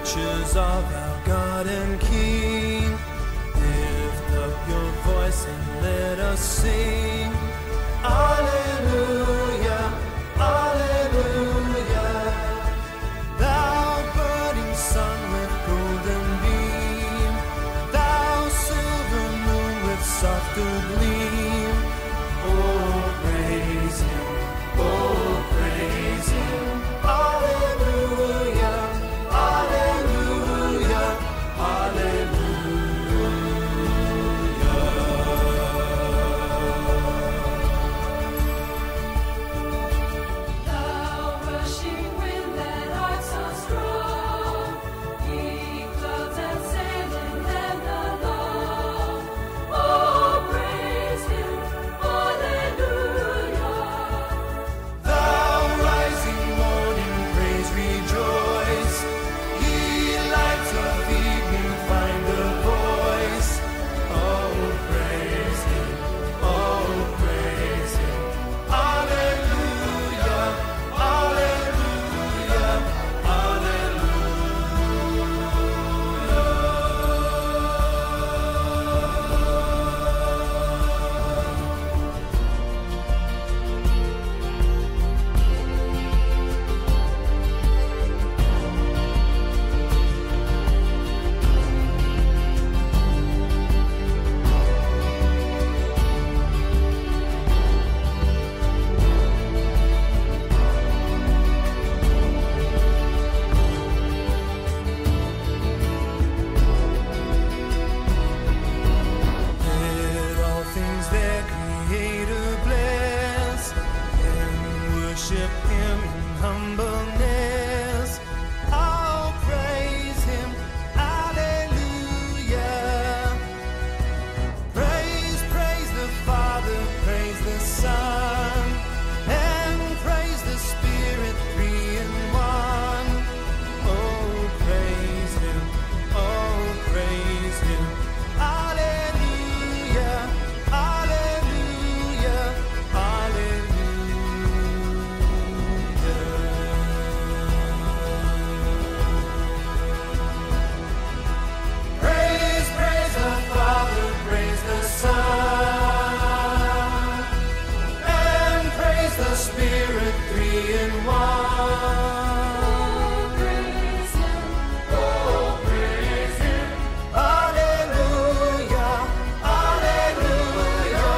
riches of our God and King. Lift up your voice and let us sing. Alleluia, alleluia. Thou burning sun with golden beam, thou silver moon with softer gleam. Oh, praise him, oh, praise him. Alleluia, alleluia, alleluia. Thou rushing wind that art so strong, ye clouds that sail in heaven along. Oh, praise him, alleluia. Thou rising morning, praise, rejoice. Ye lights of evening, find a voice. Oh, praise him, oh, praise him. Alleluia, alleluia, Let all things their Creator bless, and worship him in humbleness. I'll praise him, alleluia. Praise, praise the Father, praise the Son, and praise the Spirit, three in one. Oh, praise him, oh, praise him. Alleluia, alleluia, alleluia. Praise, praise the Father, praise the Son, and praise the Spirit, three in one. Praise him, Oh, praise him. Alleluia, alleluia,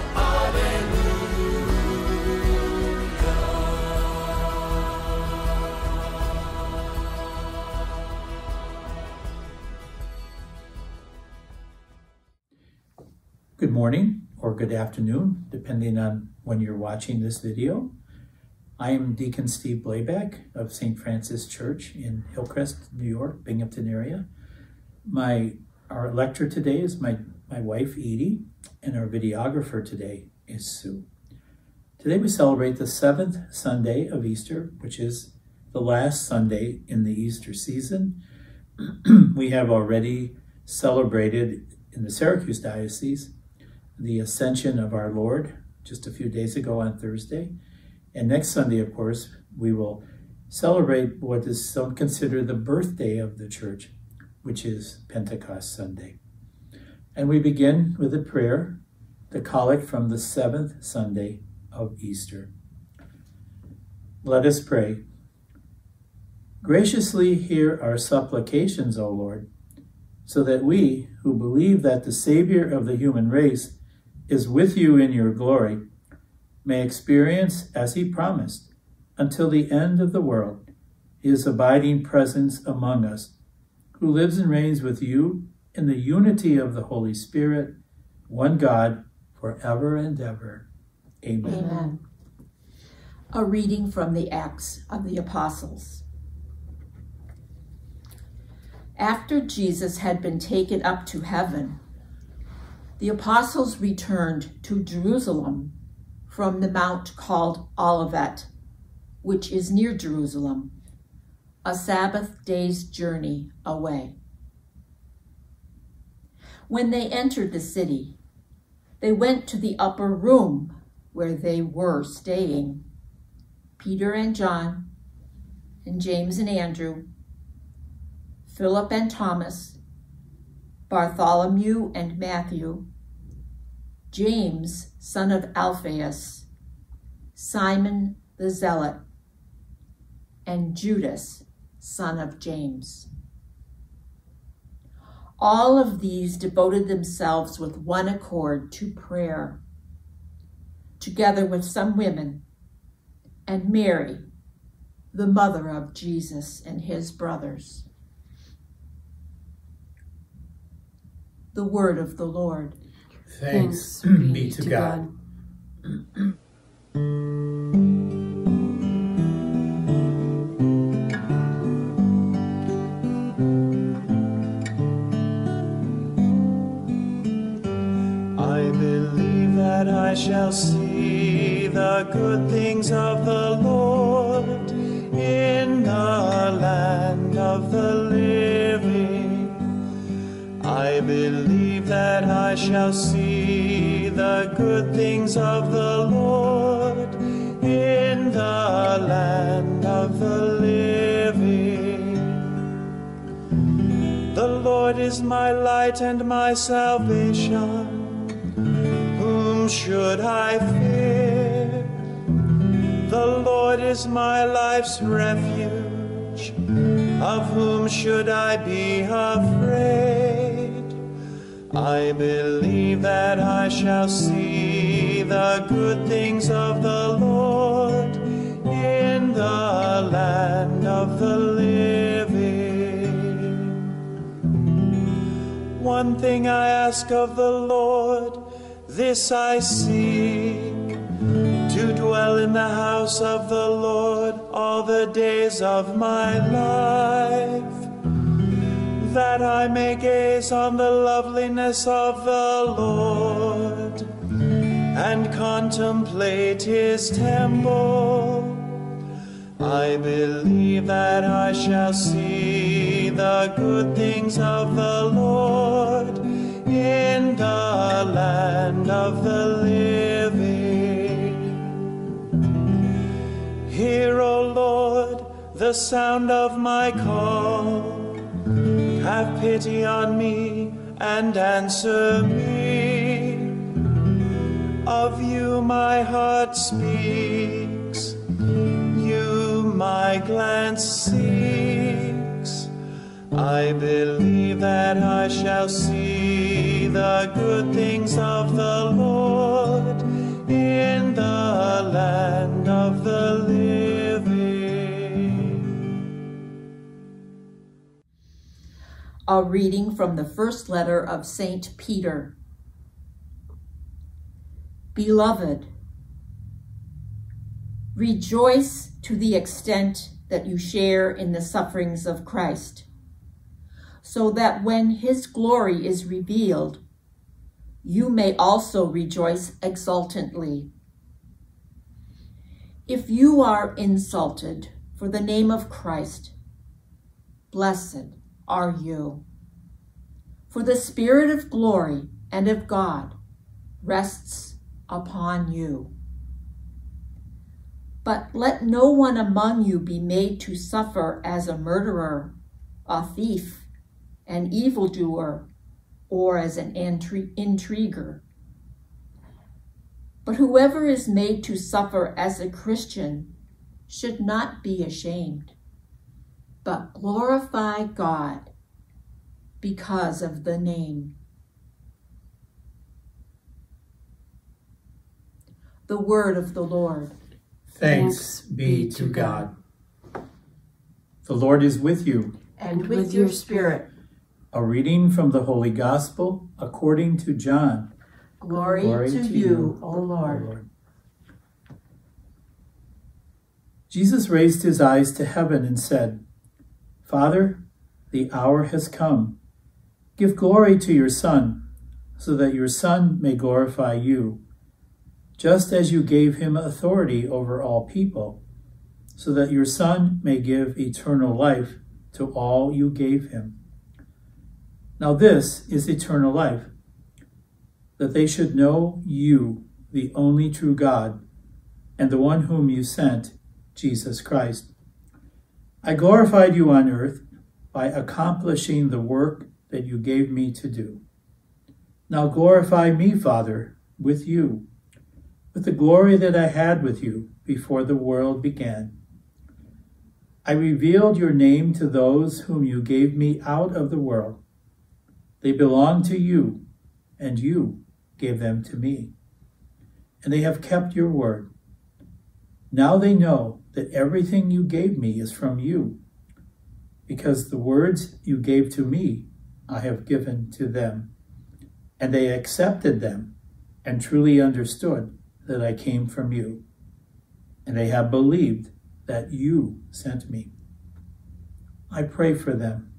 alleluia. Good morning or good afternoon, depending on when you're watching this video. I am Deacon Steve Blayback of St. Francis Church in Hillcrest, New York, Binghamton area. Our lecturer today is my wife, Edie, and our videographer today is Sue. Today we celebrate the 7th Sunday of Easter, which is the last Sunday in the Easter season. We have already celebrated in the Syracuse Diocese the Ascension of our Lord just a few days ago on Thursday. And next Sunday, of course, we will celebrate what is considered the birthday of the church, which is Pentecost Sunday. And we begin with a prayer, the collect from the 7th Sunday of Easter. Let us pray. Graciously hear our supplications, O Lord, so that we, who believe that the Savior of the human race is with you in your glory, may experience, as he promised, until the end of the world, his abiding presence among us, who lives and reigns with you in the unity of the Holy Spirit, one God, forever and ever. Amen. Amen. A reading from the Acts of the Apostles. After Jesus had been taken up to heaven, the apostles returned to Jerusalem from the mount called Olivet, which is near Jerusalem, a Sabbath day's journey away. When they entered the city, they went to the upper room where they were staying. Peter and John, and James and Andrew, Philip and Thomas, Bartholomew and Matthew, James, son of Alphaeus, Simon the Zealot, and Judas, son of James. All of these devoted themselves with one accord to prayer, together with some women, and Mary, the mother of Jesus and his brothers. The word of the Lord. Thanks be to God. I believe that I shall see the good things of the Lord in the land of the living. I believe that I shall see the good things of the Lord in the land of the living. The Lord is my light and my salvation. Whom should I fear? The Lord is my life's refuge. Of whom should I be afraid? I believe that I shall see the good things of the Lord in the land of the living. One thing I ask of the Lord, this I seek, to dwell in the house of the Lord all the days of my life, that I may gaze on the loveliness of the Lord and contemplate his temple. I believe that I shall see the good things of the Lord in the land of the living. Hear, O Lord, the sound of my call. Have pity on me and answer me. Of you my heart speaks, you my glance seeks. I believe that I shall see the good things of the Lord in the land of the living. A reading from the first letter of St. Peter. Beloved, rejoice to the extent that you share in the sufferings of Christ, so that when his glory is revealed, you may also rejoice exultantly. If you are insulted for the name of Christ, blessed are you. For the Spirit of glory and of God rests upon you. But let no one among you be made to suffer as a murderer, a thief, an evildoer, or as an intriguer. But whoever is made to suffer as a Christian should not be ashamed, but glorify God because of the name. The word of the Lord. Thanks be to God. The Lord is with you. And with your spirit. A reading from the Holy Gospel according to John. Glory to you, O Lord. Jesus raised his eyes to heaven and said, Father, the hour has come. Give glory to your Son, so that your Son may glorify you, just as you gave him authority over all people, so that your Son may give eternal life to all you gave him. Now this is eternal life, that they should know you, the only true God, and the one whom you sent, Jesus Christ. I glorified you on earth, by accomplishing the work that you gave me to do. Now glorify me, Father, with you, with the glory that I had with you before the world began. I revealed your name to those whom you gave me out of the world. They belong to you, and you gave them to me. And they have kept your word. Now they know that everything you gave me is from you, because the words you gave to me I have given to them. And they accepted them and truly understood that I came from you. And they have believed that you sent me. I pray for them.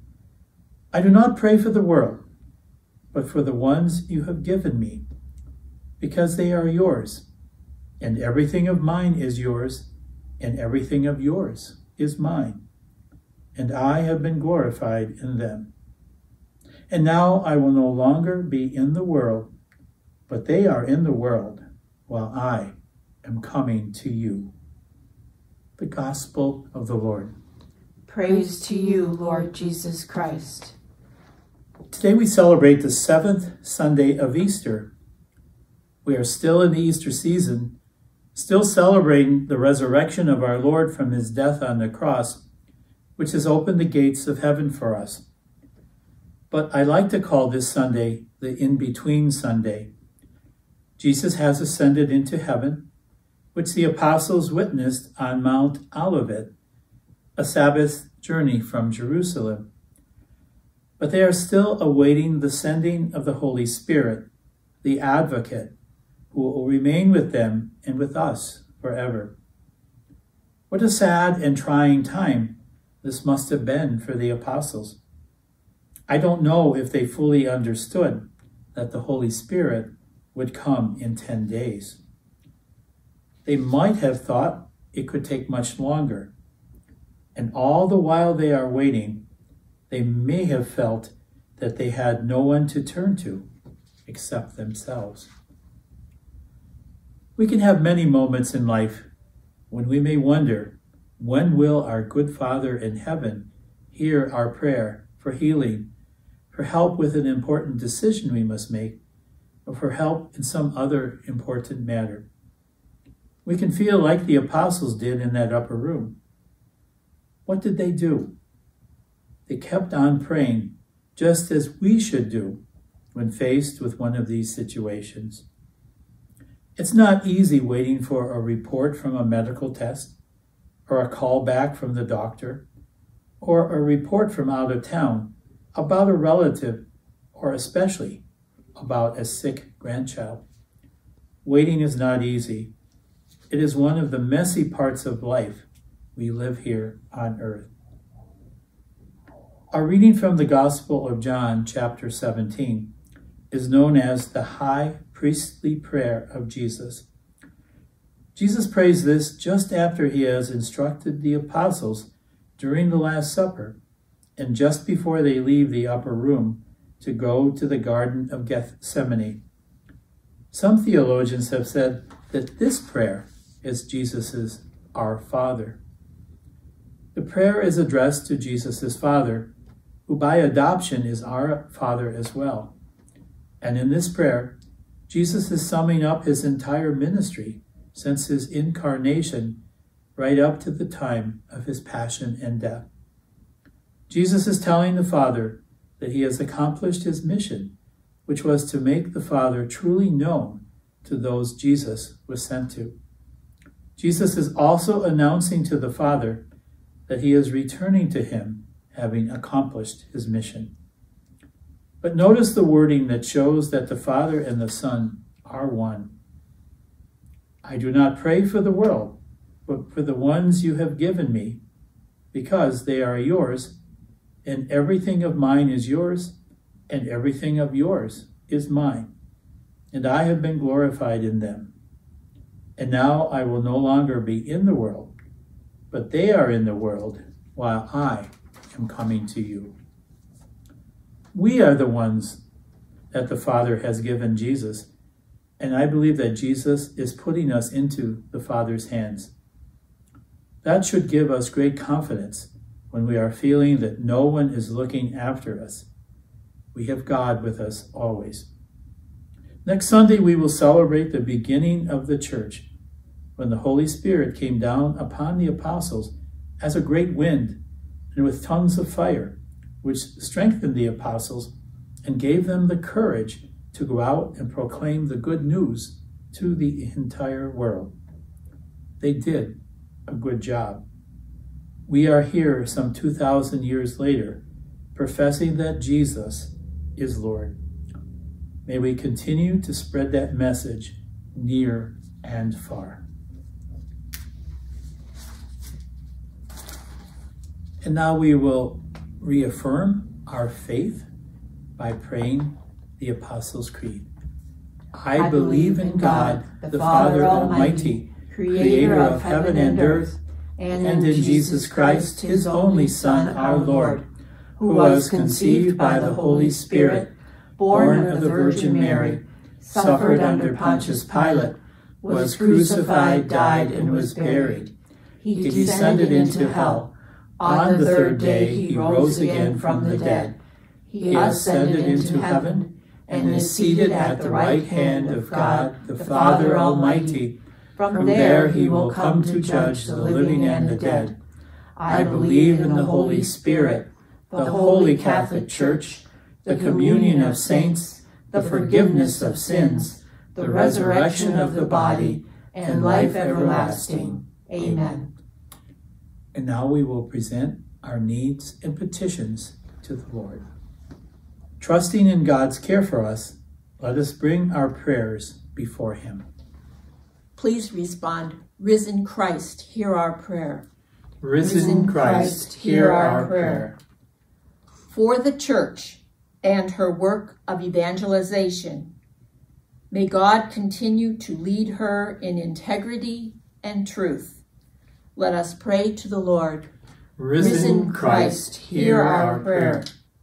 I do not pray for the world, but for the ones you have given me, because they are yours, and everything of mine is yours, and everything of yours is mine, and I have been glorified in them. And now I will no longer be in the world, but they are in the world, while I am coming to you. The Gospel of the Lord. Praise to you, Lord Jesus Christ. Today we celebrate the 7th Sunday of Easter. We are still in the Easter season, still celebrating the resurrection of our Lord from his death on the cross, which has opened the gates of heaven for us. But I like to call this Sunday the In-Between Sunday. Jesus has ascended into heaven, which the apostles witnessed on Mount Olivet, a Sabbath journey from Jerusalem. But they are still awaiting the sending of the Holy Spirit, the Advocate, who will remain with them and with us forever. What a sad and trying time this must have been for the apostles. I don't know if they fully understood that the Holy Spirit would come in 10 days. They might have thought it could take much longer. And all the while they are waiting, they may have felt that they had no one to turn to except themselves. We can have many moments in life when we may wonder, when will our good Father in heaven hear our prayer for healing, for help with an important decision we must make, or for help in some other important matter? We can feel like the apostles did in that upper room. What did they do? They kept on praying, just as we should do when faced with one of these situations. It's not easy waiting for a report from a medical test, or a call back from the doctor, or a report from out of town about a relative, or especially about a sick grandchild. Waiting is not easy. It is one of the messy parts of life we live here on earth. Our reading from the Gospel of John, chapter 17, is known as the High Priestly Prayer of Jesus. Jesus prays this just after he has instructed the apostles during the Last Supper and just before they leave the upper room to go to the Garden of Gethsemane. Some theologians have said that this prayer is Jesus's Our Father. The prayer is addressed to Jesus' Father, who by adoption is our Father as well. And in this prayer, Jesus is summing up his entire ministry since his incarnation right up to the time of his passion and death. Jesus is telling the Father that he has accomplished his mission, which was to make the Father truly known to those Jesus was sent to. Jesus is also announcing to the Father that he is returning to him, having accomplished his mission. But notice the wording that shows that the Father and the Son are one. I do not pray for the world, but for the ones you have given me, because they are yours, and everything of mine is yours, and everything of yours is mine, and I have been glorified in them. And now I will no longer be in the world, but they are in the world, while I am coming to you. We are the ones that the Father has given Jesus, and I believe that Jesus is putting us into the Father's hands. That should give us great confidence when we are feeling that no one is looking after us. We have God with us always. Next Sunday, we will celebrate the beginning of the church, when the Holy Spirit came down upon the apostles as a great wind and with tongues of fire, which strengthened the apostles and gave them the courage to go out and proclaim the good news to the entire world. They did a good job. We are here some 2,000 years later, professing that Jesus is Lord. May we continue to spread that message near and far. And now we will reaffirm our faith by praying the Apostles' Creed. I believe in God, the Father Almighty, creator of heaven and earth, and in Jesus Christ, his only Son, our Lord, who was conceived by the Holy Spirit, born of the Virgin Mary, suffered under Pontius Pilate, was crucified, died, and was buried. He descended into hell. On the third day he rose again from the dead. He ascended into heaven and is seated at the right hand of God, the Father Almighty. From there he will come to judge the living and the dead. I believe in the Holy Spirit, the Holy Catholic Church, the communion of saints, the forgiveness of sins, the resurrection of the body, and life everlasting. Amen. And now we will present our needs and petitions to the Lord. Trusting in God's care for us, let us bring our prayers before him. Please respond, Risen Christ, hear our prayer. Risen Christ, hear our prayer. For the Church and her work of evangelization, may God continue to lead her in integrity and truth. Let us pray to the Lord. Risen Christ, hear our prayer.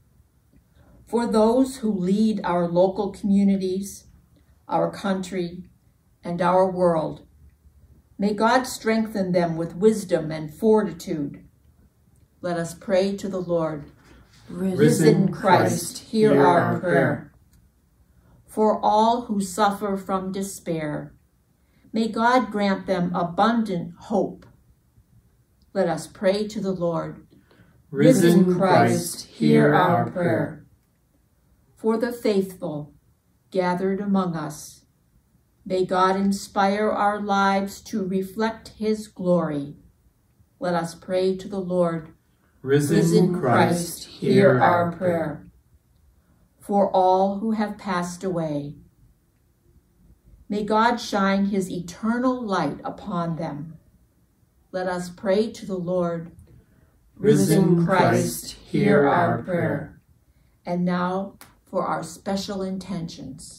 For those who lead our local communities, our country, and our world, may God strengthen them with wisdom and fortitude. Let us pray to the Lord. Risen Christ, hear our prayer. For all who suffer from despair, may God grant them abundant hope. Let us pray to the Lord. Risen Christ, hear our prayer. For the faithful gathered among us, may God inspire our lives to reflect his glory. Let us pray to the Lord. Risen Christ, hear our prayer. For all who have passed away, may God shine his eternal light upon them. Let us pray to the Lord. Risen Christ, hear our prayer. And now for our special intentions.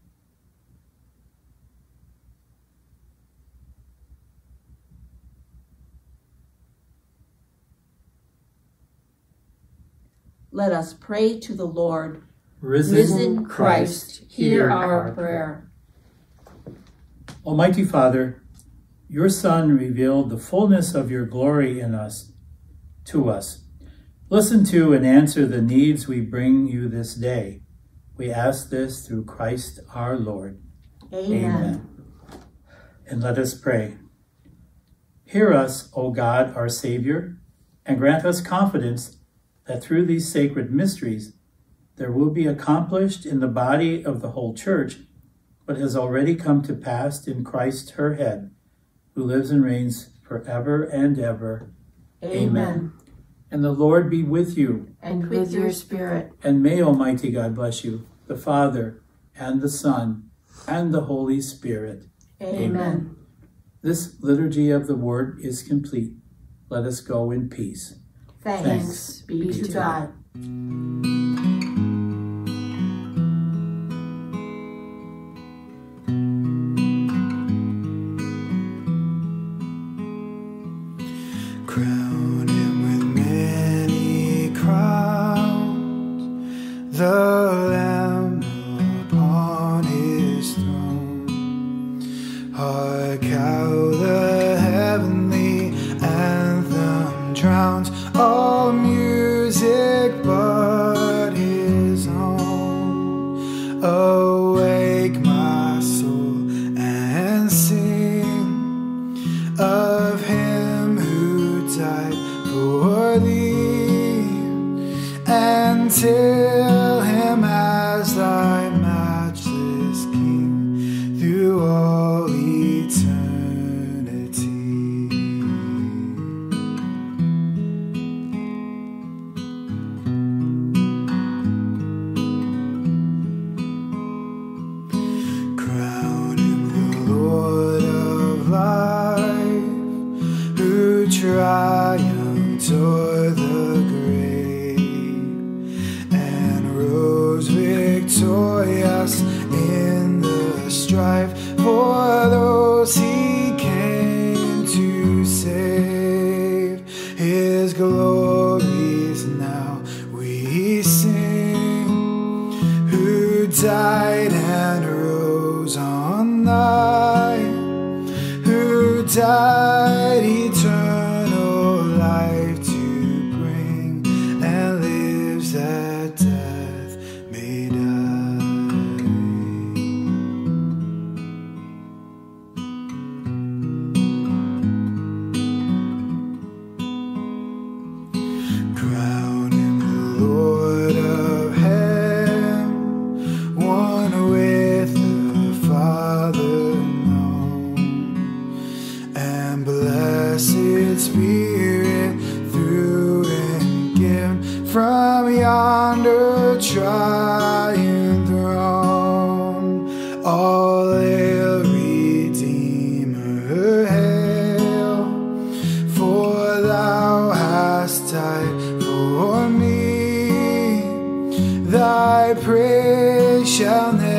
Let us pray to the Lord. Risen Christ, hear our prayer. Almighty Father, your Son revealed the fullness of your glory in us, to us. Listen to and answer the needs we bring you this day. We ask this through Christ our Lord. Amen. And let us pray. Hear us, O God, our Savior, and grant us confidence that through these sacred mysteries there will be accomplished in the body of the whole Church what has already come to pass in Christ her head, who lives and reigns forever and ever. Amen. And the Lord be with you. And with your spirit. And may Almighty God bless you, the Father, and the Son, and the Holy Spirit. Amen. This liturgy of the Word is complete. Let us go in peace. Thanks be to God. Crown him with many crowns, the Lamb upon his throne. Hark how the heavenly anthem drowns all hail him as thy matchless King through all eternity. Crown him the Lord of life, who triumphed o'er the grave and rose victorious in the strife for those he came to save. His glories now we sing, who died and rose on high, who died eternal life to bring, and lives that death may die. Crown him the Lord of heaven, one with the Father known, and blessed Spirit through and given from yonder triune throne. All hail, Redeemer, hail, for thou hast died for me. Thy praise shall never